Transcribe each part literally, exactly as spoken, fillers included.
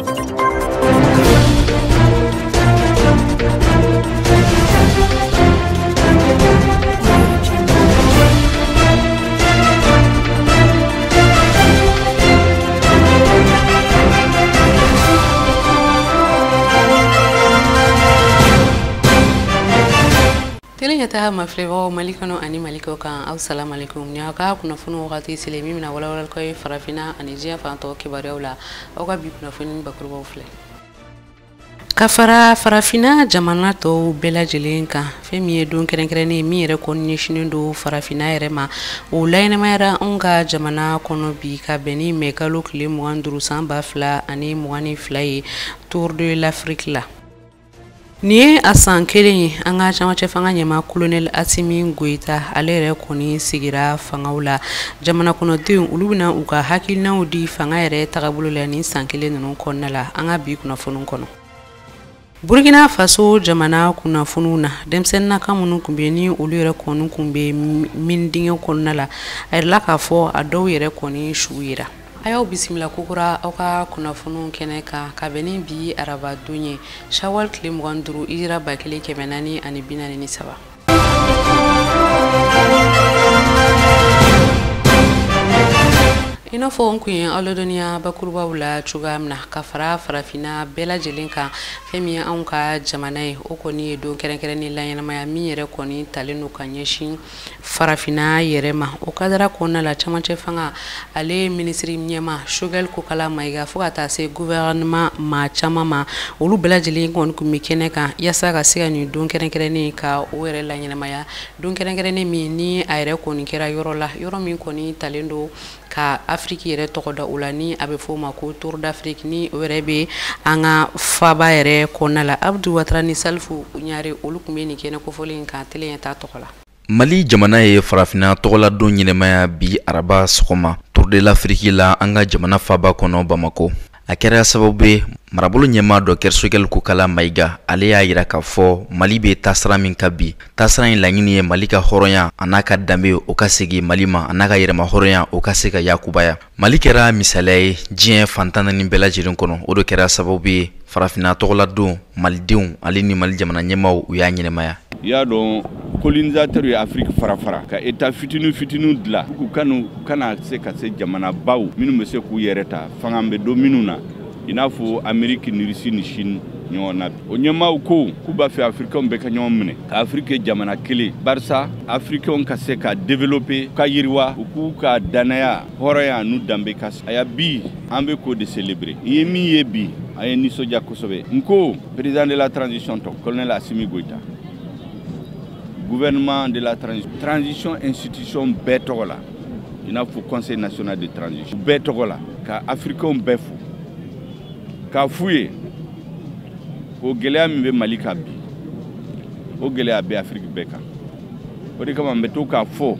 Teleyata maflevo malikano ani maliko kan assalamu alaikum nyaka kuna funu wakati sile mimi na wala wala koy farafina anijia fanto kibarewla oga bi kuna funu bakurwa ufle kafara farafina jamana to bela jelenka femi don kerenkereni mi yere kon nyishinu do farafina yere ma ulayna mayra onga jamana kono bi ka beni mekalo kle mwanduru samba fla ani mwani flai tour de l'Afrique la Ni asan kelen anga chama chefanga nyema colonel Asimi Goita alere koni sigira fangawla jamana kono tin ulubina uka hakilna udi fanga yere tagabulula ni sankele nunu konnala anga bi kuna funun kono Burkina Faso jamana kuna fununa demsenna kamunu kumbeni ulure konu kumbe mindinge konnala ayla ka fo ado yere koni shuira Ayo bisimila kukura oka kuna funu keneka kabeni bi araba dunye shawal klim wanduru ira bakile kemenani ani binani ni saba Ino fo nkuyen olodonia bakurwa wula chugamna kafara farafina bela jelinka femi anka jamanai okoni do kerenkereni lanyana maya miyere koni talenu kanyeshin farafina yerema okadara kona la chamache fanga ale ministry mnyema shugel kukala maiga fukata se gouvernement ma chama ma olu bela jelinka on kumikeneka yasa ga siga ni do kerenkereni ka were lanyana maya do kerenkereni mi ni ayre koni kera yorola yoro min koni talendo ka Afrique yere tokoda ulani abe foma ko Tour d'Afrique ni werebe anga faba yere konala Abdou Watrani Salfu nyare olukumeni kene ko folin ka tele ta tokola Mali jamana ye farafina tokola don nyemaya bi araba sokoma Tour de l'Afrique la anga jamana faba kono Bamako akera sababu marabolo nyema do kersogel kukala maiga ale ya yira ka fo Mali be tasra min kabi tasra in langini ye Mali ka horonya anaka dambe o kasegi Malima anaka yirema horonya o kasega yakubaya Mali kera misale jien fantana ni bela jirin kono o do kera sababu farafina togola do Malidiun ali ni Mali jamana nyema u ya nyinemaya ya don colonisateur ya Afrique farafara ka eta fitinu fitinu dla ku kanu kana se ka se jamana baw minu mese ku yereta fangambe do minuna inafo Amerique ni Russie ni Chine nyona onyema ko ku ba fi Afrique mbe ka nyomne ka Afrique jamana kele barsa Afrique on ka se ka développer ka yiriwa ku ka danaya horoya nu dambe kas aya bi ambe ko de célébrer yemi yebi ay ni soja ko sobe nko président de la transition to colonel Assimi Goïta gouvernement de la transition, transition institution betogola. Il a faut conseil national de transition. Betogola, ka africain befu. Ka fouye. Ko gelea mbe Malika bi. O gelea be Afrique beka. O de kama mbeto ka fo.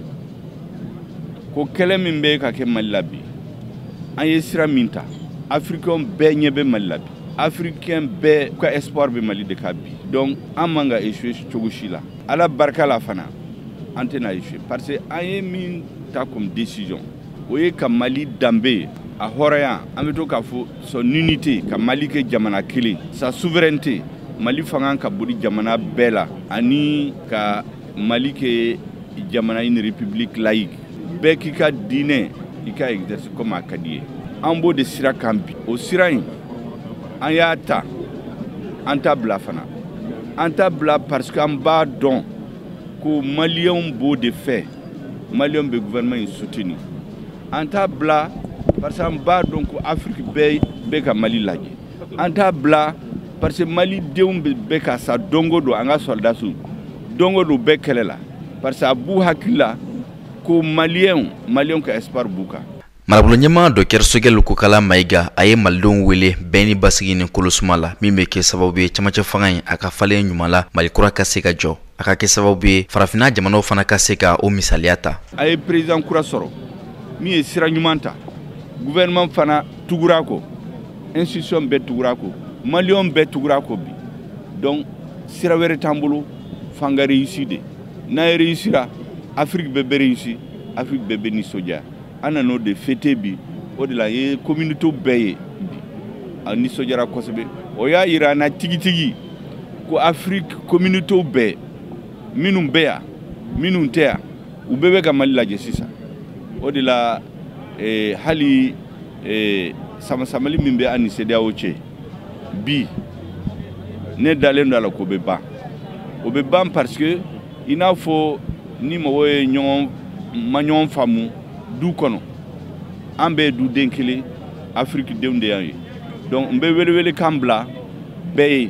Ko kele mbe ka ke Malila bi. An yesira minta. Africain be nyebe Malila bi. Africain be ka espoir be Mali de kabi. Donc amanga échoué chogushila. Ala barka la fana antena échoué parce que aye min ta comme décision oye ka Mali dambe a horaya ameto ka fo son unité ka Mali ke jamana kili sa souveraineté Mali fangan ka buri jamana bela ani ka Mali ke jamana une république laïque be ki ka dine ika exerce comme akadie ambo de sira kambi o sirain ayata anta bla fana anta bla parce qu'en bas don ko Malien beau de fait Malien be gouvernement soutenu anta bla parce qu'en bas donc Afrique be be ka Mali laje anta bla parce que Mali deum be be ka sa dongo do anga soldat su dongo do be kelela parce que abu hakila ko Malien Malien ka espoir buka Marabolo nyema do kersogel kukala maiga aye maldon wele beni basigi ni kolosumala mimbe ke sababu chamache fangai aka fale nyumala malikura kaseka jo aka ke sababu farafina jamano fana kaseka o misaliata aye président kura soro mi e sira nyumanta gouvernement fana tugurako institution be tugurako malion be tugurako bi donc sira were tambulu fanga réusside na réussira Afrique be be réussi Afrique be be ni soja ana no de fete bi o de la ye communauté beye bi a nisɔndiyara kosɛbɛ o y'a yira an na tigitigi ko Afrique communauté bɛɛ minnu bɛ yan minnu tɛ yan u bɛɛ bɛ ka Mali lajɛ sisan o de la eh, hali eh, sama-samali min bɛ an ni C D E A O cɛ bi ne dalen do a la k'o bɛ ban o bɛ ban parce que i n'a fɔ ni mɔgɔw ye ɲɔgɔn ma ɲɔgɔn faamu du kɔnɔ an bɛɛ ye duden kelen Afrique denw de y'an ye donc n bɛ welewele kan bila bɛɛ ye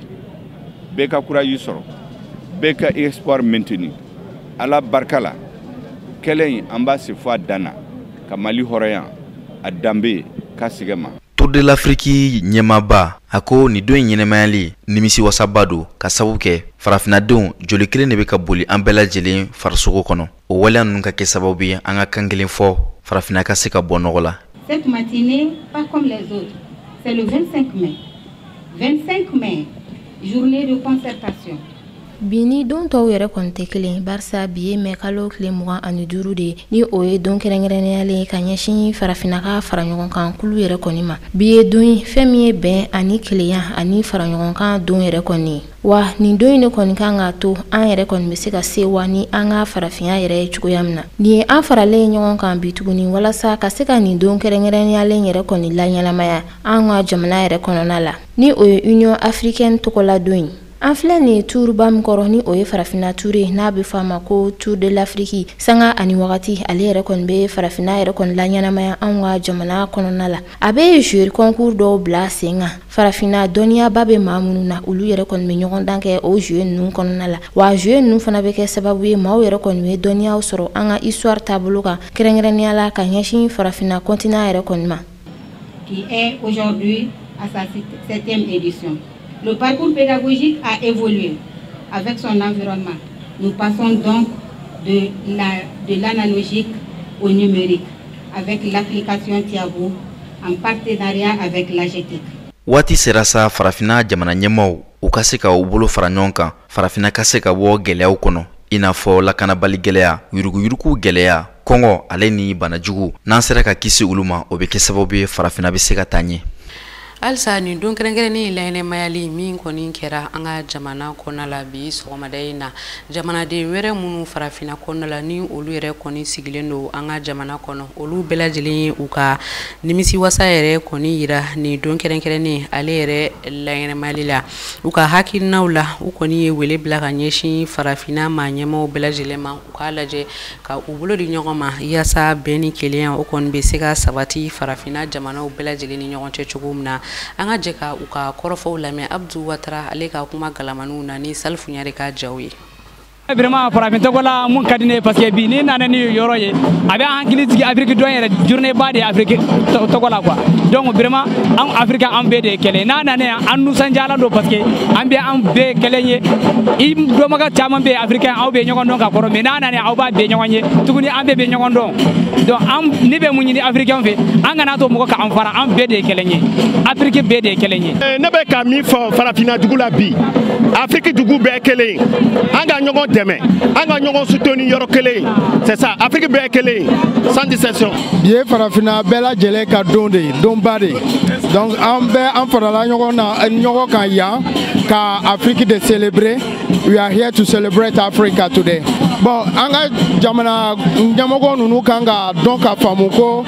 bɛɛ ka courage sɔrɔ bɛɛ ka espoir maintenir Ala barika la kɛlɛ in an b'a se fɔ a dan na ka Mali hɔrɔnya a danbe ka segin ma. Tour de l'Afrique ɲɛmaaba a ko nin don in ɲɛnɛmayali nimisi wasaba don ka sababu kɛ farafinadenw joli kelen de bɛ ka boli an bɛɛ lajɛlen farisogo kɔnɔ o waleya ninnu ka kɛ sababu ye an ka kan kelen fɔ farafina ka se ka bɔ nɔgɔ la. Cette matinée, pas comme les autres, c'est le vingt-cinq mai. vingt-cinq mai, journée de concertation. Bini don tɔw yɛrɛ kɔni tɛ kelen barisa bi ye mɛ kalo tile mugan ani duuru de ni o ye don kɛrɛnkɛrɛnniyalen ka ɲɛsin farafina ka fara ɲɔgɔn kan kulu yɛrɛ kɔni ma bi ye don fɛn min ye bɛn ani kelenya ani fara ɲɔgɔn kan don yɛrɛ kɔni wa nin don in de kɔni kan ka to an yɛrɛ kɔni bɛ se ka sewa ni an ka farafinya yɛrɛ ye cogoya min na nin ye an faralen ɲɔgɔn kan bi tuguni walasa ka se ka nin don kɛrɛnkɛrɛnniyalen yɛrɛ kɔni laɲɛnamaya an ka jamana yɛrɛ kɔnɔna la ni o ye Union Africaine tɔgɔla don in. An filɛ nin turuba min kɔrɔ ni o ye farafina ture n'a bɛ fɔ a ma ko Tour de l'Afrique sanga ani wagati ale yɛrɛ kɔni bɛ farafina yɛrɛ kɔni laɲɛnamaya an ka jamana kɔnɔna la a bɛ jouer concours dɔw bila sen kan farafina dɔnniyaba bɛ maa minnu na olu yɛrɛ kɔni bɛ ɲɔgɔn dan kɛ o jouer ninnu kɔnɔna la wa jouer ninnu fana bɛ kɛ sababu ye maaw yɛrɛ kɔni bɛ dɔnniyaw sɔrɔ an ka histoire taabolo kan kɛrɛnkɛrɛnnenya la ka ɲɛsin farafina continent yɛrɛ kɔni ma. Qui est aujourd'hui à sa septième édition. Le parcours pédagogique a évolué avec son environnement. Nous passons donc de la de l'analogique au numérique avec l'application Tiabo en partenariat avec l'A G T I C. Waati sera sa farafina jamana ɲɛmaw u ka se ka u bolo fara ɲɔgɔn kan farafina ka se ka bɔ gɛlɛyaw kɔnɔ i n'a fɔ lakanabali gɛlɛya yuruguyurugu gɛlɛya kɔngɔ ale ni banajugu n'an sera ka kisi olu ma o bɛ kɛ sababu ye farafina bɛ se ka taa ɲɛ. Alsa ni don kɛrɛnkɛrɛnnen laɲɛnɛmayali min kɔni kɛra an ka jamana kɔnɔna la bi sɔgɔmada in na jamanaden wɛrɛ minnu farafina kɔnɔna la ni olu yɛrɛ kɔni sigilen don an ka jamana kɔnɔ olu bɛɛ lajɛlen ye u ka nimisi wasa yɛrɛ kɔni yira ni don kɛrɛnkɛrɛnnen ale yɛrɛ laɲɛnɛmayali la u ka hakilinaw la u kɔni ye wele bila ka ɲɛsin farafina maa ɲɛmaaw bɛɛ lajɛlen ma u k'a lajɛ ka u bolo di ɲɔgɔn ma yaasa bɛn ni kelenya o kɔni bɛ se ka sabati farafina jamanaw bɛɛ lajɛlen ni ɲɔgɔn cɛ cogo min na. An ka jɛ ka u ka kɔrɔfɔw lamɛn Abdou Watara ale ka kuma galamaniw na ni Salifu Ɲare ka jaw ye. Vraiment farafin tɔgɔla mun ka di ne parce que bi ni nana ni yɔrɔ ye a bɛ an hakili jigin Afrique dɔn yɛrɛ journée ba de Afrique tɔgɔla quoi donc vraiment an Afrique an bɛɛ de ye kelen n'a nana yan an nusanjala don parce que an bɛ an bɛɛ kelen ye i dɔnbaga caman bɛ Afrique aw bɛ ɲɔgɔn dɔn ka kɔrɔ mais n'a nana yan aw b'a bɛɛ ɲɔgɔn ye tuguni an bɛɛ bɛ ɲɔgɔn dɔn donc an ne bɛ mun ɲini Africain fɛ an kana to mɔgɔ k'an fara an bɛɛ de ye kelen ye Afrique bɛɛ de ye kelen ye. Ne bɛ ka min fɔ farafina dugu la bi Afrique dugu bɛɛ kelen an ka ɲɔgɔn dɛmɛ an ka ɲɔgɔn soutenir yɔrɔ kelen c'est ça Afrique bɛɛ kelen sans distinction. Bi ye farafina bɛɛ lajɛlen ka don de ye donba de donc an bɛɛ an farala ɲɔgɔn na ɲɔgɔn kan yan ka Afrique de célébrer we are here to celebrate Africa today. Bon an ka jamana ɲɛmɔgɔ ninnu kan ka dɔn ka faamu ko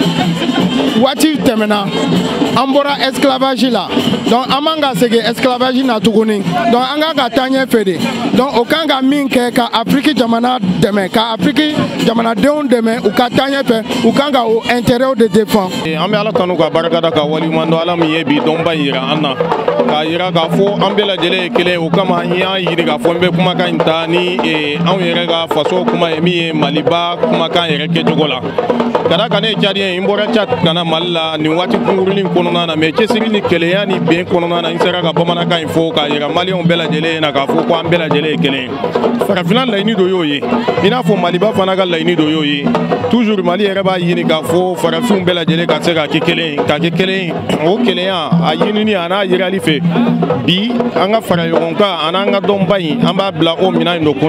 waati tɛmɛna an bɔra esclavage la donc an man ka segin esclavage na tuguni donc an kan ka taa ɲɛfɛ de donc o kan ka min kɛ ka Afrique jamana dɛmɛ ka Afrique jamanadenw dɛmɛ u ka taa ɲɛfɛ u kan ka o intérêt de défend. An bɛ Ala tanu ka barikada ka waliɲuman dɔn Ala min ye bi dɔnba yira an na k'a yira k'a fɔ an bɛɛ lajɛlen ye kelen o kama an y'a yiri k'a fɔ n bɛ kumakan in ta ni anw yɛrɛ ka faso kuma ye min ye Maliba kumakan yɛrɛ kɛcogo la ka da kan ne ye Tchadien n bɔra Tchad ka na Mali la nin waati kunkurunin kɔnɔna na mais cɛsiri ni kelenya ni bɛn kɔnɔna na n sera ka bamanankan in fɔ k'a yira maliyɛnw bɛɛ lajɛlen na k'a fɔ ko an bɛɛ lajɛlen ye kelen farafina laɲini dɔ y'o ye i n'a fɔ Maliba fana ka laɲini dɔ y'o ye toujours Mali yɛrɛ b'a ɲini k'a fɔ farafinw bɛɛ lajɛlen ka se ka kɛ kelen ka kɛ kelen o kelenya a ɲinini a n'a yirali fɛ bi an ka fara ɲɔgɔn kan a n'an ka dɔnba in an b'a bila o minɛn in dɔ kɔnɔ.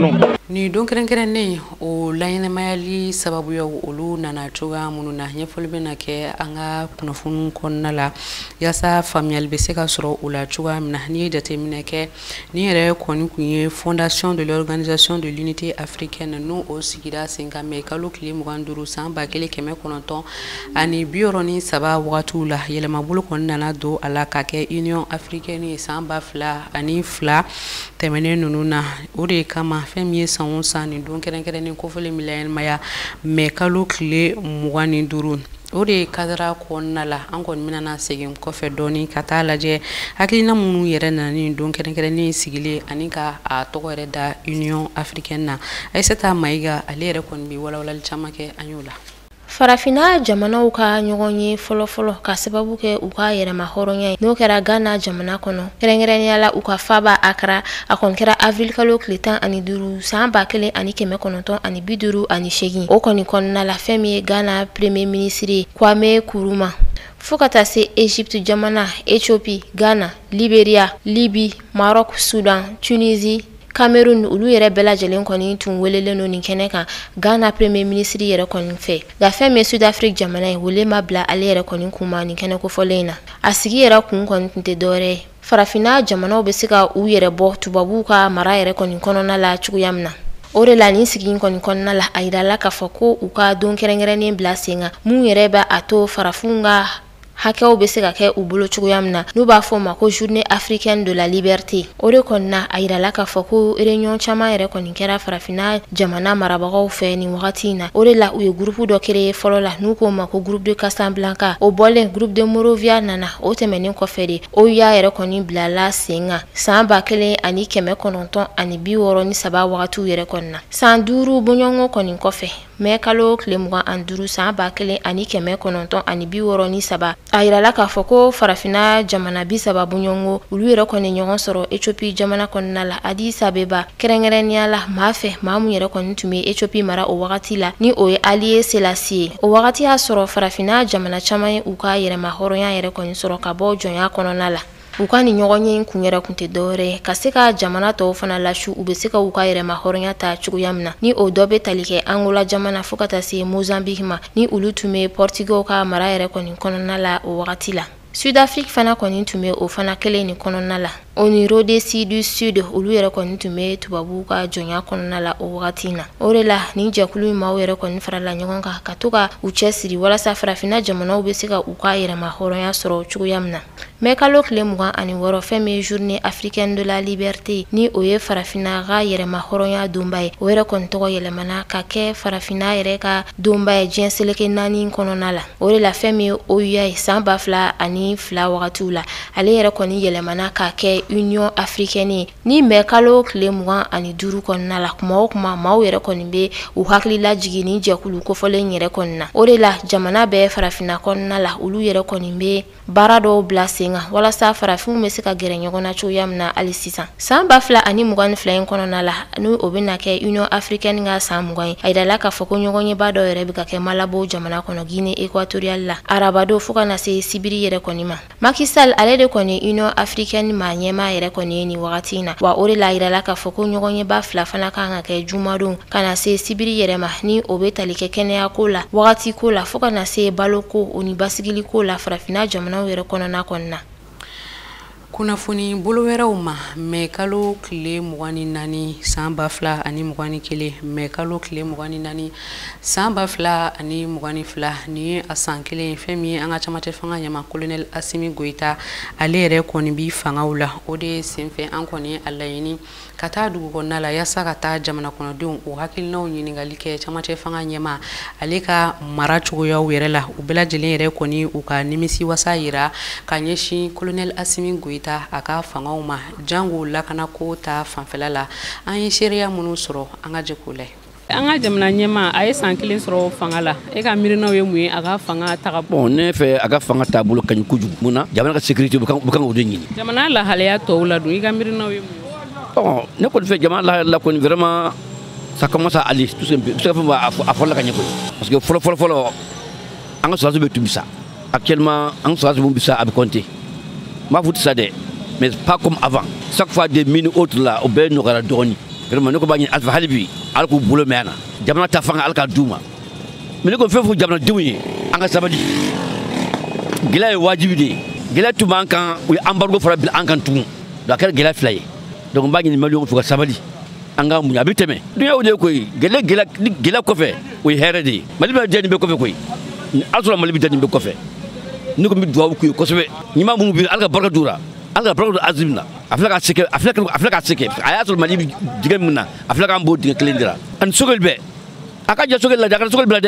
ni don kɛrɛnkɛrɛnnen o laɲɛnamayali sababuya olu nana cogoya minnu na ɲɛfɔli bɛna kɛ an ka kunnafoni kɔnɔna la yaasa faamuyali bɛ se ka sɔrɔ o la cogoya min na n'i ye jateminɛ kɛ ni yɛrɛ kɔni kun ye fondation de l'organisation de l'unité africaine n'o o sigira sen kan mɛ kalo tile mugan ni duuru san ba kelen kɛmɛ kɔnɔntɔn ani bi wɔɔrɔ ni saba wagatiw la yɛlɛmabolo kɔni nana don a la ka kɛ union africaine ye san ba fila ani fila tɛmɛnen ninnu na o de kama fɛn min ye san o san nin don kɛrɛnkɛrɛnnen kofɔlen min layɛlɛmaya mɛ kalo tile mugan ni duuru o de kadara kɔnɔna la an kɔni bɛna segin kɔfɛ dɔɔni ka taa lajɛ hakilina minnu yɛrɛ nana nin don kɛrɛnkɛrɛnnen sigilen ani ka a tɔgɔ yɛrɛ da union africaine na Aissata Mayiga ale yɛrɛ kɔni bɛ walawalali caman kɛ an y'o la. Farafina jamanaw ka ɲɔgɔn ye fɔlɔfɔlɔ ka sababu kɛ u ka yɛrɛma hɔrɔnya ye n'o kɛra Ghana jamana kɔnɔ kɛrɛnkɛrɛnnenya la u ka faba Accra a kɔni kɛra avril kalo tile tan ani duuru san ba kelen ani kɛmɛ kɔnɔntɔn ani bi duuru ani seegin o kɔni kɔnɔna la fɛn min ye Ghana premier ministre Kwame Nkrumah fo ka taa se Egypte jamana, Ethiopie, Ghana, Liberia, Libye, Maroc, Sudan, Tunisie, Cameroon ulu yɛrɛ bɛɛ lajɛlen kɔni tun welelen no nin kɛnɛ kan Ghana premier ministre yɛrɛ kɔni fɛ nka fɛn min Sud Afrique jamana ye wele ma bila ale yɛrɛ kɔni kuma nin kɛnɛ kofɔlen na a sigi yɛrɛ kun kɔni tun tɛ dɔwɛrɛ farafina jamanaw bɛ se ka u yɛrɛ bɔ tubabuw ka mara yɛrɛ kɔni kɔnɔna la cogoya min na o de la nin sigi kɔni kɔnɔna la a yirala k'a fɔ ko u ka don kɛrɛnkɛrɛnnen bila sen kan mun yɛrɛ bɛ a to farafinw ka hakɛw bɛ se ka kɛ u bolo cogoya min na n'u b'a fɔ ma ko journée africaine de la liberté o de kɔni na a yirala k'a fɔ ko réunion caman yɛrɛ kɔni kɛra farafina jamana marabagaw fɛ nin wagati in na o de la u ye groupe dɔ créé fɔlɔ la n'u k'o ma ko groupe de Casablanca o bɔlen groupe de Monrovia nana o tɛmɛnen kɔfɛ de O U A yɛrɛ kɔni bilala sen kan san ba kelen ani kɛmɛ kɔnɔntɔn ani bi wɔɔrɔ ni saba wagatiw yɛrɛ kɔni na san duuru bɔɲɔgɔnko kɔni kɔfɛ mɛ kalo tile mugan ani duuru san ba kelen ani kɛmɛ kɔnɔntɔn ani bi wɔɔrɔ ni saba a yirala k'a fɔ ko farafina jamana bi saba bɔɲɔgɔnko olu yɛrɛ kɔni ɲɔgɔn sɔrɔ Ethiopie jamana kɔnɔna la Addis Abeba kɛrɛnkɛrɛnnenya la maa fɛ maa mun yɛrɛ kɔni tun bɛ Ethiopie mara o wagati la ni o ye Haile Selassie o wagati y'a sɔrɔ farafina jamana caman ye u ka yɛrɛma hɔrɔnya yɛrɛ kɔni sɔrɔ ka bɔ jɔnya kɔnɔna la u ka ni ɲɔgɔn ye kun yɛrɛ kun tɛ dɔwɛrɛ ka se ka jamana tɔw fana lasu u bɛ se ka u ka yɛrɛma hɔrɔnya ta cogoya min na ni o dɔ bɛ tali kɛ Angola jamana fo ka taa se Mozambique ma ni olu tun bɛ Portugal ka mara yɛrɛ kɔni kɔnɔna la o wagati la Sud Afrique fana kɔni tun bɛ o fana kelen ni kɔnɔna la o ni Rhodesie du Sud olu yɛrɛ kɔni tun bɛ tubabu ka jɔnya kɔnɔna la o wagati in na o de la ni jɛkulu in maaw yɛrɛ kɔni farala ɲɔgɔn kan ka to ka u cɛsiri walasa farafina jamanaw bɛ se ka u ka yɛrɛma hɔrɔnya sɔrɔ cogoya min na mɛ kalo tile mugan ani wɔɔrɔ fɛn min ye journée africaine de la liberté ni o ye farafina ka yɛrɛma hɔrɔnya donba ye o yɛrɛ kɔni tɔgɔ yɛlɛmana ka kɛ farafina yɛrɛ ka donba ye diɲɛ seleke naani kɔnɔna la o de la fɛn min ye O U A ye san ba fila ani fila wagatiw la ale yɛrɛ kɔni yɛlɛmana ka kɛ union africaine ye ni mɛ kalo tile mugan ani duuru kɔnɔna la kuma o kuma maaw yɛrɛ kɔni bɛ u hakili lajigi ni jɛkulu kofɔlen yɛrɛ kɔni na o de la jamana bɛɛ farafina kɔnɔna la olu yɛrɛ kɔni bɛ baara dɔw bila sen kan walasa farafinw bɛ se ka gɛrɛ ɲɔgɔn na cogoya min na hali sisan san ba fila ani mugan ni fila in kɔnɔna la ni o bɛna kɛ union africaine ka san mugan ye a yirala k'a fɔ ko ɲɔgɔnyeba dɔw yɛrɛ bɛ ka kɛ Malabo jamana kɔnɔ Guinée équatoriale la arabado fo ka na se sibiri yɛrɛ kɔni ma Macky Sall ale de kɔni union africaine ma ɲɛma yɛrɛ kɔni ye nin wagati in na wa o de la yirala k'a fɔ ko ɲɔgɔnyeba fila fana kan ka kɛ jumadon ka na se sibiri yɛrɛ ma ni o bɛ tali kɛ kɛnɛya ko la wagati ko la fo ka na se balo ko o ni basigili ko la farafina jamanaw yɛrɛ kɔnɔna kɔni na kunnafoni bolo wɛrɛw ma mɛ kalo tile mugan ni naani san ba fila ani mugan ni kelen mɛ kalo tile mugan ni naani san ba fila ani mugan ni fila nin ye a san kelen ye fɛn min ye an ka camancɛ fanga ɲɛma colonel Assimi Goïta ale yɛrɛ kɔni bi fangaw la o de senfɛ an kɔni ye a laɲini ka taa dugu kɔnɔna la yaasa ka taa jamana kɔnɔdenw o hakilinaw ɲininkali kɛ camancɛ fanga ɲɛma ale ka mara cogoyaw yɛrɛ la u bɛɛ lajɛlen yɛrɛ kɔni u ka nimisi wasa yira ka ɲɛsin colonel Assimi Goïta a ka fangaw ma jango lakana ko ta fanfɛla la an ye seereya minnu sɔrɔ an ka jɛ k'o lajɛ an ka jamana ɲɛma a ye san kelen sɔrɔ fanga la e ka miirinaw ye mun ye a ka fanga taga bon ne fɛ a ka fanga taabolo ka ɲi kojugu mun na jamana ka sécurité u kan k'o de ɲini jamana lahalaya tɔw la dun i ka miirinaw ye mun ye bon ne kɔni fɛ jamana lahalaya la kɔni vraiment ça commence à aller tout simplement parce que fɔ a fɔla ka ɲɛ koyi parce que fɔlɔ fɔlɔ fɔlɔ an ka sɔrɔdasiw bɛ tun bisa actuellement an ka sɔrɔdasiw mun bisa a bɛ compter m'a fɔ ça dɛ mais pas comme avant chaque fois des mines autres là au bɛɛ nɔgɔyara dɔɔni vraiment ne ko bañi alfa halibi al ko bulo mena jamana ta fanga al ka duma mi ne ko fefu jamana diwi anga sabadi gila e wajibi de gila tu mankan wi embargo fara bil ankan tu da kar gila flay donc bañi mali ko sabadi anga mu abi teme dunya wode koy gila gila gila ko fe wi heredi mali ba jeni be ko fe koy alsula mali bi jeni be ko fe ni ko mi duwa ko ko sobe ni ma mu bi alga barka dura alga barka azimna aflaka sike aflaka aflaka sike ayatul mali bi digam munna aflaka mbo diga klendira an sogol be aka ja sogol la daga sogol blade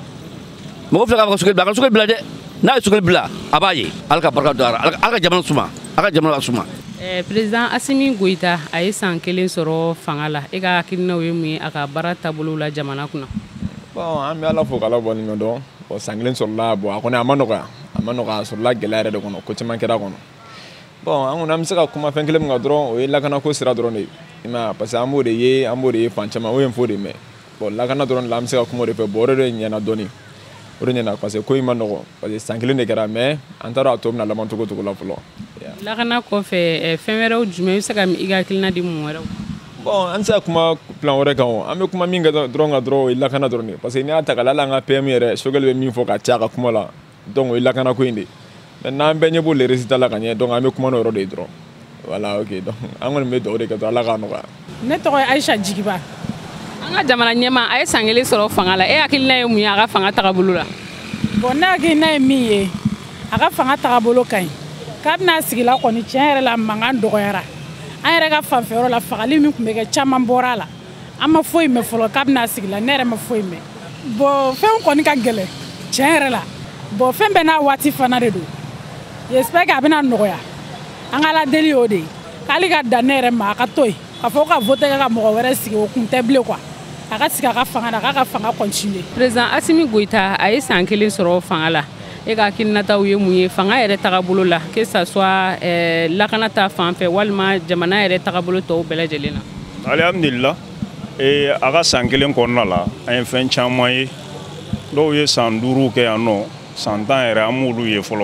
mo flaka ko sogol blade sogol blade na sogol bla abaye alga barka dura alga jamana suma alga jamana suma eh president Assimi Goïta ay san kelen soro fangala e ga kinna we mu aka barata bulu la jamana kuna bon am yalla fo kala boni ndo o sanglen sur la bo akone amanoka amanoka sur la gelare de kono ko timan keda kono bon an on am saka kuma fen kelem ngadron o ila kana ko sira dron ima parce ambo de ye ambo de ye fanchama o en fo de me bon la kana dron lam saka kuma de fe bore de nyana doni o de nyana parce ko imano parce sanglen de kera me antara atom na lamanto ko to la flo la kana ko fe femero jume saka mi iga kilna di mu wara bon an saka kuma plan wore kan am kuma minga dron ngadro ila kana dron parce ni ataka la nga P M re sogel be min fo ka tiaka kuma la donc ila kana ko indi maintenant ben yebo les résultats la gagné donc am kuma no ro de dron voilà OK donc angol me do de ka la ka no ka ne to Aisha Jigiba anga jamana nyema ay sangeli soro fangala e akilna mu ya ga fanga takabulula bon na gi na mi ye aga fanga takabulu kan kabna sigila ko ni tiere la mangan dogoyara ay rega fa fero la fagali mi kumbe ke chama borala ama foi me folo kabna sigila nere ma foi me bo fe ko ni ka gele tiere la bo fe be na wati fana de do j'espère que abina noya angala deli ode kali ga danere ma ka toy ka fo ka voter ka mo were sigi o kunte ble quoi aka sika ka fanga na ka fanga continuer president Assimi Goïta ay san kelen soro fangala e ka kinata uye muye fanga yere tagabolo la que ça soit euh lakana ta fanfɛ walima jamana yere tagabolo to belejelena alhamdulillah e aga san kelen konna la ay fen chama ye do ye san duru ke ano san tan yere amulu ye folo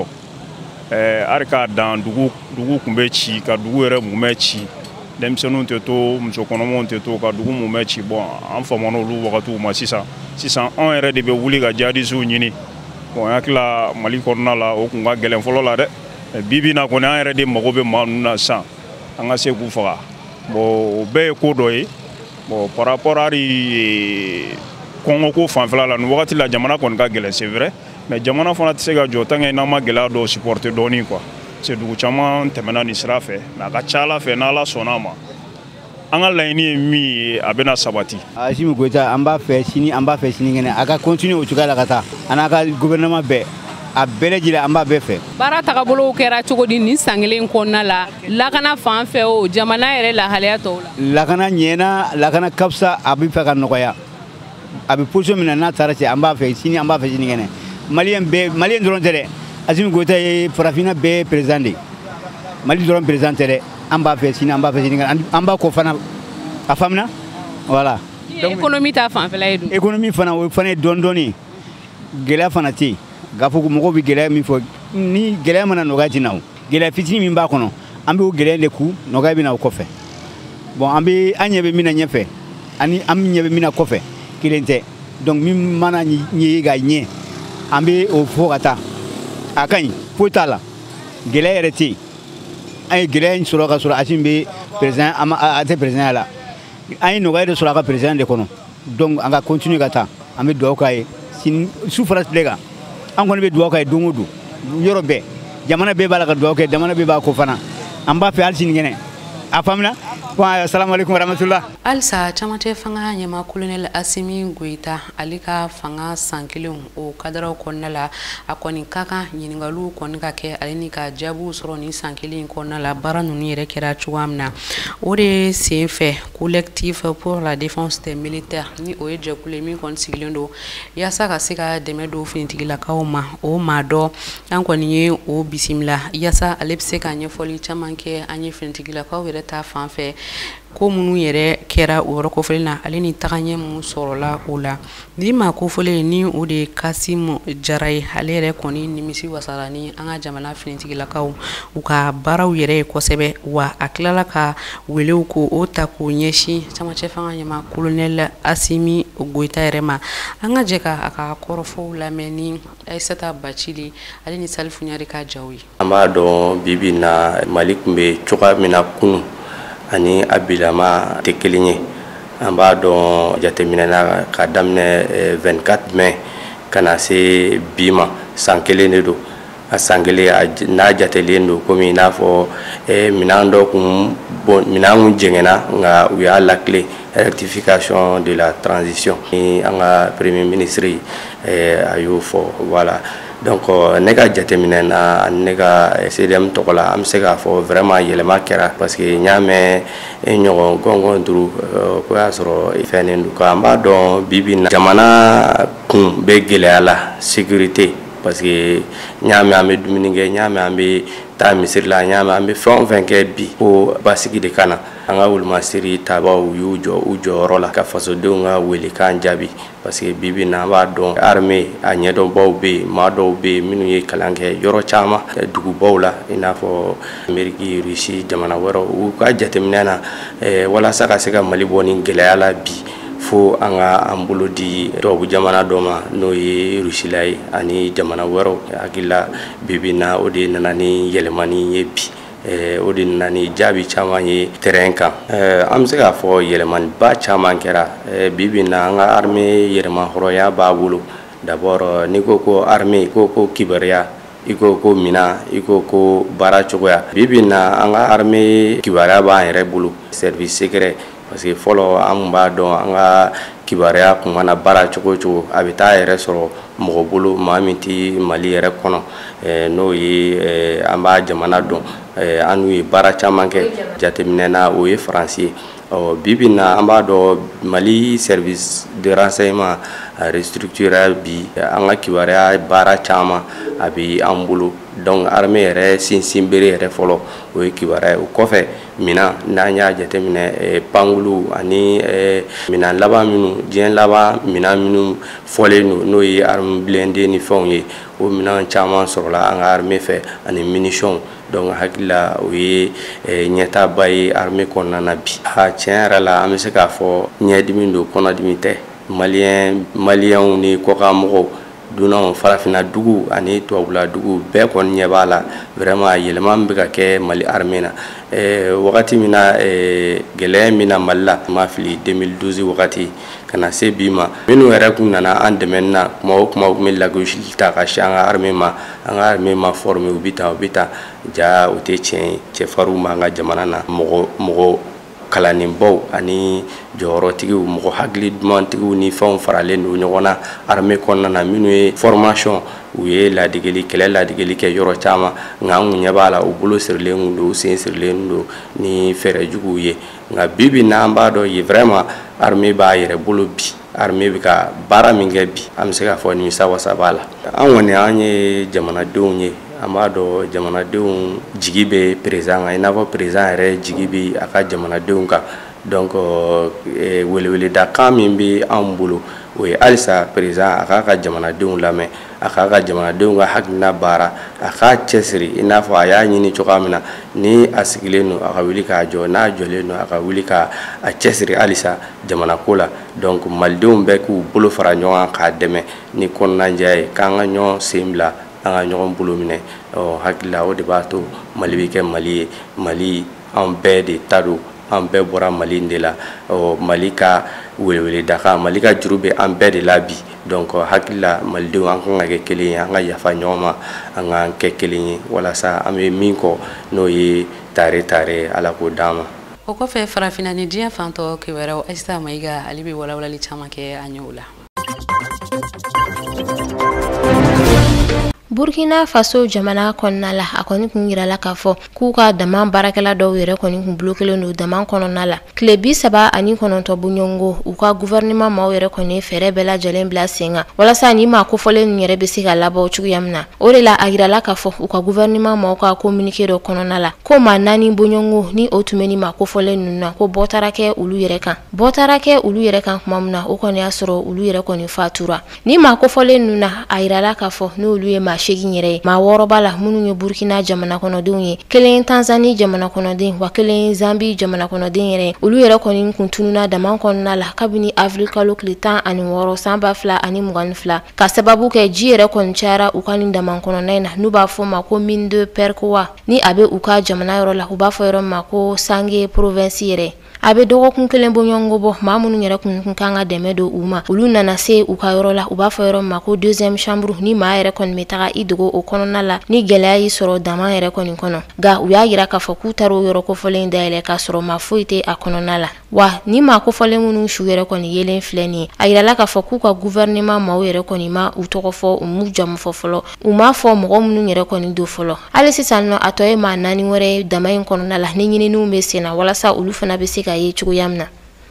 eh arka dan dugu dugu kumbe ci ka dugu yere mume ci demsenu te to muso konomo te to ka dugu mume ci bon an famono lu wakatu ma sisa sisa on yere de be wuli ga jadi zu nyini bon yakla mali korna la o kunga gelen folo la de bibi na ko na yere de mago be manuna sa anga se ku faga bo be ko doyi bon par rapport ari kongo ko fanfala la no wakati la jamana kon ga gelen c'est vrai mais jamana fana tse ga jota ngai na ma gela do supporter doni quoi c'est du chama temena ni srafe na ga chala fe na la sonama anga laini mi abena sabati Assimi Goïta amba fe sini amba fe sini ngene aka continue o chugala kata anaka gouvernement be a bele jila amba be fe bara takabolo kera chogodi ni sangelen konna la lakana fanfɛ o jamana yɛrɛ la haliya to la lakana nyena lakana kapsa abi fe ka nokoya abi position mina na tarase amba fe sini amba fe sini ngene malien be malien dron tere Assimi Goïta ye farafina be président de mali dron président tere amba fe sini amba fe sini amba ko fana afamna voilà donc économie ta fanfɛ la edu économie fana o fana don doni gela fana ti gafo ko mogo bi gela mi fo ni gela mana nogati naw gela fitini min ba kono ambe o gela de ku noga bi na ko fe bon ambe anyebe mina nyefe ani am nyebe mina ko fe kilente donc mi mana nyi ga nye ambe o fo kata akany potala gela ereti ay gela en sura ka sura asimbe président ama ate président la ay noga de sura ka président de kono donc anga continue kata ambe do kay sin souffrance plega an kɔni bɛ duwawu kɛ don o don yɔrɔ bɛɛ jamana bɛɛ b'a la ka duwawu kɛ jamana bɛɛ b'a ko fana an b'a fɛ hali sini kɛnɛ a faamuna bon assalamu alaikum warahmatullah alsa caman tɛ fanga ɲɛma colonel Assimi Goïta ale ka fanga san kelen o kadaraw kɔnɔna la a kɔni ka kan ɲininkaliw kɔni ka kɛ ale ni ka jaabiw sɔrɔ ni san kelen kɔnɔna la baara ninnu yɛrɛ kɛra cogoya min na o de sen fɛ collectif pour la défense des militaires ni o ye jɛkulu ye min kɔni sigilen don yaasa ka se ka dɛmɛ don finitigilakaw ma o maa dɔ an kɔni ye o bisimila yaasa ale bɛ se ka ɲɛfɔli caman kɛ an ye finitigilakaw yɛrɛ ta fan fɛ ko minnu yɛrɛ kɛra o yɔrɔ kofɔlen na ale ni tagaɲɛ mun sɔrɔla o la ni ma kofɔlen ni o de Kasimu Jara ye ale yɛrɛ kɔni nimisi wasara ni an ka jamana finitigilakaw u ka baaraw yɛrɛ kosɛbɛ wa a tilala ka welew ko o ta ko ɲɛsin camancɛ fanga ɲɛma colonel Asimi Goita yɛrɛ ma an ka jɛ ka a ka kɔrɔfɔw lamɛn ni Aissata Bacili ale ni Salifu Ɲari ka jaw ye. An b'a dɔn bibi na Mali tun bɛ cogoya min na kunun ani a bilama tɛ kelen ye. An b'a dɔn jateminɛna ka daminɛ vingt-quatre mai ka na se bi ma san kelen de don. A san kelen n'a jatelen don komi i n'a fɔ minɛn dɔ kun minɛn kun jɛngɛnna nka u y'a lakile rectification de la transition ni an ka premier ministre a y'o fɔ voilà. Donc ne ka jateminɛ na ne ka C D M tɔgɔ la an bɛ se k'a fɔ vraiment yɛlɛma kɛra parce que n y'a mɛn ɲɔgɔn gɔngɔn duuru ko y'a sɔrɔ fɛnnen don an b'a dɔn bi bi in na jamana kun bɛ gɛlɛya la sécurité parce que n y'a mɛn an bɛ dumuni kɛ n y'a mɛn an bɛ taa misiri la n y'a mɛn an bɛ fɛn o fɛn kɛ bi ko basigi de ka na an ka wulumasiri tabaw y'u jɔ u jɔyɔrɔ la ka fasodenw ka welekan jaabi parce que bi bi in na an b'a dɔn armée a ɲɛdɔnbaw bɛ yen maa dɔw bɛ yen minnu ye kalan kɛ yɔrɔ caman dugubaw la i n'a fɔ Ameriki Rusi jamana wɛrɛw u ka jateminɛ na walasa ka se ka Mali bɔ ni gɛlɛya la bi fo an ka an bolo di tubabu jamana dɔ ma n'o ye Rusila ye ani jamana wɛrɛw hakili la bi bi in na o de nana ni yɛlɛmani ye bi o de nana ni jaabi caman ye terrain kan an bɛ se k'a fɔ yɛlɛmaniba caman kɛra bi bi in na an ka armée yɛrɛma hɔrɔnya b'a bolo d'abord n'i ko ko armée i ko ko kibaruya i ko ko mina i ko ko baara cogoya bi bi in na an ka armée kibaruya b'an yɛrɛ bolo service secret parce que fɔlɔ an b'a dɔn an ka kibaruya kun mana baara cogo o cogo a bɛ taa yɛrɛ sɔrɔ mɔgɔ bolo maa min tɛ Mali yɛrɛ kɔnɔ n'o ye an b'a jamana dɔn an n'u ye baara caman kɛ jateminɛ na o ye Faransi ye bi bi in na an b'a dɔn Mali service de renseignement a restructuré bi an ka kibaruya baara caman a bɛ an bolo donc armée yɛrɛ sinsin bere yɛrɛ fɔlɔ o ye kibaruya ye o kɔfɛ mina n'an y'a jateminɛ pankulu ani minan laban minnu diɲɛ laban minan minnu fɔlen don n'o ye arme blindée ni fɛnw ye o minan caman sɔrɔla an ka armée fɛ ani munition donc hakili la o ye ɲɛtaba ye armée kɔnɔna na bi a tiɲɛ yɛrɛ la an bɛ se k'a fɔ ɲɛdimi don kɔnɔdimi tɛ maliyɛn maliyɛnw ni kɔkanmɔgɔw dunanw farafina dugu ani tubabula dugu bɛɛ kɔni ɲɛ b'a la vraiment yɛlɛma min bɛ ka kɛ Mali armée na wagati min na gɛlɛya min na Mali la ma fili deux mille douze wagati ka na se bi ma minnu yɛrɛ kun nana an dɛmɛ na kuma o kuma u kun bɛ lagosili ta ka se an ka armée ma an ka armée ma former u bɛ tan u bɛ tan ja o tɛ tiɲɛ ye cɛfarinw b'an ka jamana na mɔgɔ mɔgɔ kalanenbaw ani jɔyɔrɔtigiw mɔgɔ hakili dumantigiw ni fɛnw faralen don ɲɔgɔn na armée kɔnɔna na minnu ye formation u ye ladegeli kɛlɛ ladegeli kɛ yɔrɔ caman nka an kun ɲɛ b'a la u bolo sirilen don u sen sirilen don ni fɛɛrɛ juguw ye nka bi bi in na an b'a dɔn ye vraiment armée b'a yɛrɛ bolo bi armée bɛ ka baara min kɛ bi an bɛ se k'a fɔ nimisa wasa b'a la an kɔni an ye jamanadenw ye an b'a dɔn jamanadenw jigi bɛ président kan i n'a fɔ président yɛrɛ jigi bɛ a ka jamanadenw kan donc weleweleda kan min bɛ an bolo o ye halisa président a k'a ka jamanadenw lamɛn a k'a ka jamanadenw ka hakilina baara a k'a cɛsiri i n'a fɔ a y'a ɲini cogoya min na ni a sigilen don a ka wuli k'a jɔ n'a jɔlen don a ka wuli k'a cɛsiri halisa jamanako la donc malidenw bɛɛ k'u bolo fara ɲɔgɔn kan k'a dɛmɛ ni kɔnɔnajɛ ye k'an ka ɲɔgɔn sen bila an ka ɲɔgɔn bolo minɛ ɔ hakilila o de b'a to Mali bɛ kɛ Mali ye Mali an bɛɛ de ta don an bɛɛ bɔra Mali de la ɔ Mali ka weleweleda kan Mali ka juru bɛ an bɛɛ de la bi donc hakilila malidenw an kan ka kɛ kelen ye an ka yafa ɲɔgɔn ma an k'an kɛ kelen ye walasa an bɛ min kɔ n'o ye tare tare Ala k'o d'an ma. O kɔfɛ farafinna ni diɲɛ fantɔ kibaruyaw Aissata Mayiga ale bɛ walawalali caman kɛ an ye o la. Burkina Faso jamana kɔnɔna la a kɔni kun yirala k'a fɔ k'u ka dama baarakɛla dɔw yɛrɛ kɔni kun bloquelen don dama kɔnɔna la. Tile bi saba ani kɔnɔntɔn buɲɔngo u ka gouvernement maaw yɛrɛ kɔni fɛɛrɛ bɛɛ lajɛlen bila sen kan walasa ni maa kofɔlen ninnu yɛrɛ bɛ se ka labɔ cogoya min na. O de la a yirala k'a fɔ u ka gouvernement maaw ka communiqué dɔ kɔnɔna la ko maa naani buɲɔngo ni o tun bɛ ni maa kofɔlen ninnu na ko bɔ taara kɛ olu yɛrɛ kan. Bɔ taara kɛ olu yɛrɛ kan tuma min na o kɔni y'a sɔrɔ olu yɛrɛ kɔni fatura. Ni maa kofɔlen ninnu na a yirala k'a fɔ n'olu ye maa seegin yɛrɛ ye. Maa wɔɔrɔ b'a la minnu ye Burkina jamana kɔnɔdenw ye, kelen Tanzanie jamana kɔnɔden wa kelen Zambie jamana kɔnɔden yɛrɛ. Olu yɛrɛ kɔni kun tununa dama kɔnɔna la kabini avril kalo tile tan ani wɔɔrɔ san ba fila ani mugan ni fila ka sababu kɛ ji yɛrɛ kɔni cayara u ka nin dama kɔnɔna in na n'u b'a fɔ ma ko mine de Perkowa ni a bɛ u ka jamana yɔrɔ la u b'a fɔ yɔrɔ ma ko Sange province yɛrɛ. A bɛ dɔgɔkun kelen bɔɲɔngo bɔ maa minnu yɛrɛ kun kan ka dɛmɛ don u ma olu nana se u ka yɔrɔ la u b'a fɔ yɔrɔ ma ko deuxième chambre ni maa yɛrɛ kɔni bɛ taga i dogo o kɔnɔna la ni gɛlɛya y'i sɔrɔ dama yɛrɛ kɔni kɔnɔ nka u y'a yira k'a fɔ k'u taara o yɔrɔ kofɔlen dayɛlɛ k'a sɔrɔ maa foyi tɛ a kɔnɔna la wa ni maa kofɔlen minnu su yɛrɛ kɔni yelen filɛ nin ye a yirala k'a fɔ k'u ka gouvernement maaw yɛrɛ kɔni ma u tɔgɔ fɔ u m'u jamu fɔ fɔlɔ u m'a fɔ mɔgɔ minnu yɛrɛ kɔni don fɔlɔ hali sisan nɔ a tɔ ye maa naani wɛrɛ ye dama in kɔnɔna la ni ɲininiw bɛ sen na walasa olu fana bɛ se ka ye cogoya min na.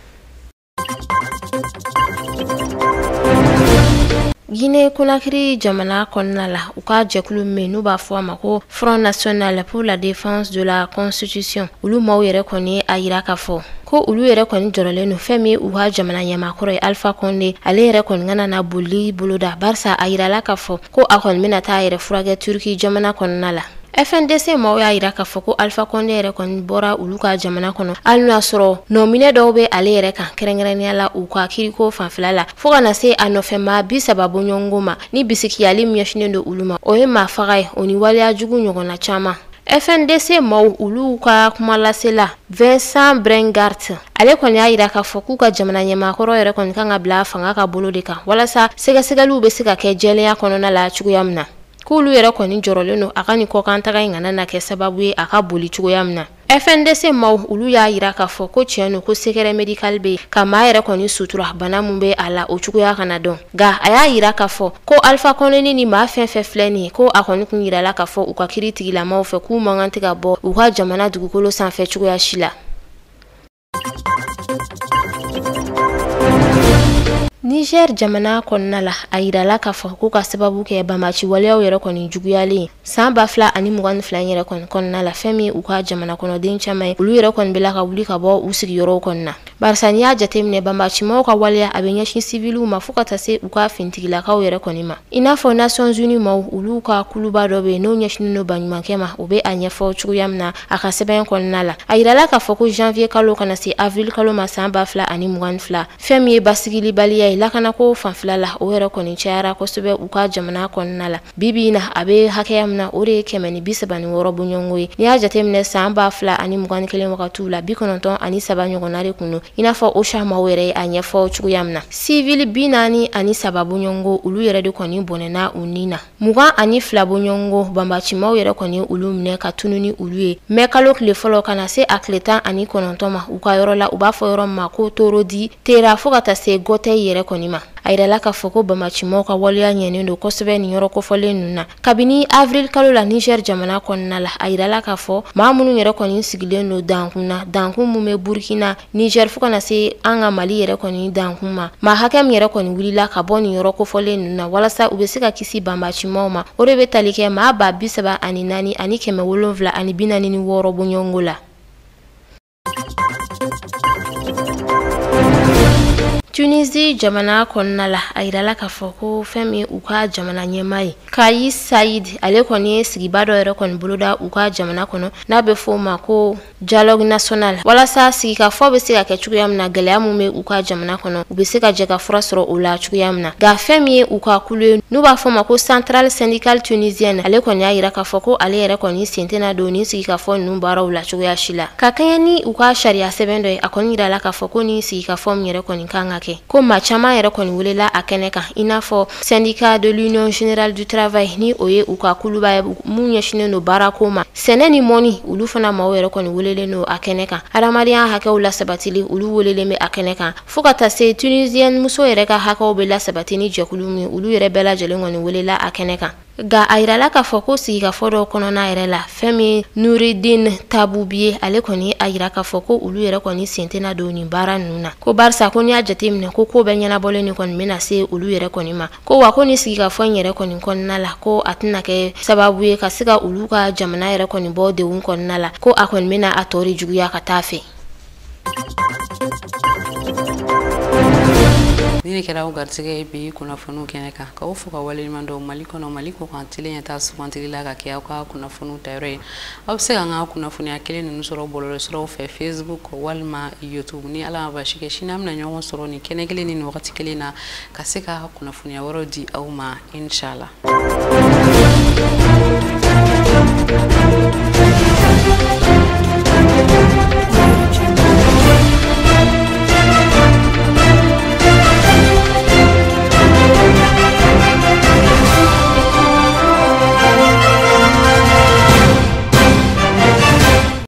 Guinée Conakry jamana kɔnɔna la u ka jɛkulu min n'u b'a fɔ a ma ko Front National pour la Défense de la Constitution olu maaw yɛrɛ kɔni a yira k'a fɔ ko olu yɛrɛ kɔni jɔrɔlen don fɛn min u ka jamana ɲɛmaakɔrɔ ye Alpha Condé ale yɛrɛ kɔni kana na boli boloda barisa a yirala k'a fɔ ko a kɔni bɛna taa yɛrɛ furakɛ Turki jamana kɔnɔna la. F N D C maaw y'a yira k'a fɔ ko Alpha Condé yɛrɛ kɔni bɔra olu ka jamana kɔnɔ hali n'o y'a sɔrɔ nɔminɛ dɔw bɛ ale yɛrɛ kan kɛrɛnkɛrɛnnenya la u ka kiriko fanfɛla la fo ka na se a nɔfɛmaa bi saba bɔɲɔngo ma ni bisikiyali min ɲɛsinnen don olu ma o ye maa faga ye o ni waleya jugu ɲɔgɔnna caman. F N D C maaw olu ka kumalasela Vincent Brengart ale kɔni y'a yira k'a fɔ k'u ka jamana ɲɛmaakɔrɔ yɛrɛ kɔni kan ka bila fanga ka bolo de kan walasa sɛgɛsɛgɛliw bɛ se ka kɛ jɛlenya kɔnɔna la cogoya min na. K'olu yɛrɛ kɔni jɔrɔlen don a ka nin kɔkantaga in kana na kɛ sababu ye a ka boli cogoya min na. F N D C maaw olu y'a yira k'a fɔ ko tiɲɛ don ko secret médical bɛ ka maa yɛrɛ kɔni sutura bana mun bɛ a la o cogoya kana dɔn nka a y'a yira k'a fɔ ko Alpha Condé ni maa fɛn fɛn filɛ nin ye ko a kɔni kun yirala k'a fɔ u ka kiiri tigilamaw fɛ k'u man kan tɛ ka bɔ u ka jamana dugukolo sanfɛ cogoya si la. Niger jamana kɔnɔna la a yirala k'a fɔ k'u ka sababu kɛ bamaci waleyaw yɛrɛ kɔni juguyalen san ba fila ani mugan ni fila yɛrɛ kɔni kɔnɔna la fɛn min u ka jamana kɔnɔden caman ye olu yɛrɛ kɔni bɛla ka wuli ka bɔ u sigiyɔrɔw kɔnɔna barisa n'i y'a jateminɛ bamacimaw ka waleya a bɛ ɲɛsin civiliw ma fo ka taa se u ka fintigilakaw yɛrɛ kɔni ma i n'a fɔ Nations Unies maaw olu ka kuluba dɔ bɛ yen n'o ɲɛsinnen don baɲumankɛ ma o bɛ a ɲɛfɔ cogoya min na a ka sɛbɛn kɔnɔna la a yirala k'a fɔ ko janvier kalo kana se avril kalo ma san ba fila ani mugan ni fila fɛn min ye basigilibaliya ye lakanako fanfɛla la o yɛrɛ kɔni cayara kosɛbɛ u ka jamana kɔnɔna la bibi na a bɛ hakɛya min na o de ye kɛmɛ ni bi saba ni wɔɔrɔ bɔɲɔngo ye n'i y'a jateminɛ san ba fila ani mugan ni kelen wagatiw la bi kɔnɔntɔn ani saba ɲɔgɔnna de kun don i n'a fɔ OCHA maaw yɛrɛ ye a ɲɛfɔ cogoya min na civil bi naani ani saba bɔɲɔngo olu yɛrɛ de kɔni bɔnɛna u ni na mugan ani fila bɔɲɔngo banbacimaw yɛrɛ kɔni olu minɛ ka tunu ni olu ye mɛ kalo tile fɔlɔ ka na se a tile tan ani kɔnɔntɔn ma u ka yɔrɔ la u b'a fɔ yɔrɔ min ma ko Torodi Tera fo ka taa se Gɔtɛ yɛrɛ kɔni ma a yirala k'a fɔ ko bamacimaw ka waleya ɲɛnen don kosɛbɛ nin yɔrɔ kofɔlen ninnu na kabini avril kalo la Niger jamana kɔnɔna la a yirala k'a fɔ maa minnu yɛrɛ kɔni sigilen don dankun na dankun mun bɛ Burkina Niger fo ka na se an ka Mali yɛrɛ kɔni dankun ma maa hakɛ min yɛrɛ kɔni wulila ka bɔ nin yɔrɔ kofɔlen ninnu na walasa u bɛ se ka kisi banbacimaw ma o de bɛ tali kɛ maa ba bi saba ani naani ani kɛmɛ wolonwula ani bi naani ni wɔɔrɔ bɔɲɔngo la. Tunisie jamana kɔnɔna la a yirala k'a fɔ ko fɛn min u ka jamana ɲɛmaa ye Kais Saied ale kɔni ye sigiba dɔ yɛrɛ kɔni boloda u ka jamana kɔnɔ n'a bɛ fɔ o ma ko dialogue national walasa sigikafɔ bɛ se ka kɛ cogoya min na gɛlɛya mun bɛ u ka jamana kɔnɔ u bɛ se ka jɛ ka fura sɔrɔ o la cogoya min na nka fɛn min ye u ka kulu ye n'u b'a fɔ o ma ko centrale syndicale tunisienne ale kɔni y'a yira k'a fɔ ko ale yɛrɛ kɔni sen tɛna don ni sigikafɔ ninnu baaraw la cogoya si la ka kɛɲɛ ni u ka sariya sɛbɛn dɔ ye a kɔni yirala k'a fɔ ko ni sigikafɔ min yɛrɛ kɔni kan ka kɛ ko maa caman yɛrɛ kɔni welela a kɛnɛ kan i n'a fɔ syndicat de l'union générale du travail ni o ye u ka kuluba ye mun ɲɛsinnen don baarako ma sɛnɛ ni mɔni olu fana maaw yɛrɛ kɔni welelen don a kɛnɛ kan adamadenya hakɛw lasabatili olu welelen bɛ a kɛnɛ kan fo ka taa se tunisienne muso yɛrɛ ka hakɛw bɛ lasabati ni jɛkulu min olu yɛrɛ bɛɛ lajɛlen kɔni welela a kɛnɛ kan ga a yirala k'a fɔ ko sigikafɔ dɔ kɔnɔna yɛrɛ la fɛn min Nuridin Tabubiye ale kɔni a yira k'a fɔ ko olu yɛrɛ kɔni sen tɛna don nin baara ninnu na ko barisa ko n'i y'a jateminɛ ko ko bɛɛ ɲɛnabɔlen ni kɔni bɛna se olu yɛrɛ kɔni ma ko wa ko ni sigikafɔ in yɛrɛ kɔni kɔnɔna la ko a tɛna kɛ sababu ye ka se ka olu ka jamana yɛrɛ kɔni bɔ degun kɔnɔna la ko a kɔni bɛna a tɔ de juguya ka taa fɛ. Ni kɛra o garisɛgɛ bi kunnafoniw kɛnɛ kan k'aw fo ka waleɲuman dɔn Mali kɔnɔ Mali kɔ kan telen ɲɛtaa sugantili la ka kɛ aw ka kunnafoniw tayɔrɔ ye aw bɛ se ka an ka kunnafoniya kelen ninnu sɔrɔ bɔlɔlɔsiraw fɛ Facebook walima YouTube ni Ala ma basi kɛ sini an bɛna ɲɔgɔn sɔrɔ nin kɛnɛ kelen ni nin wagati kelen na ka se ka kunnafoniya wɛrɛw di aw ma inshallah.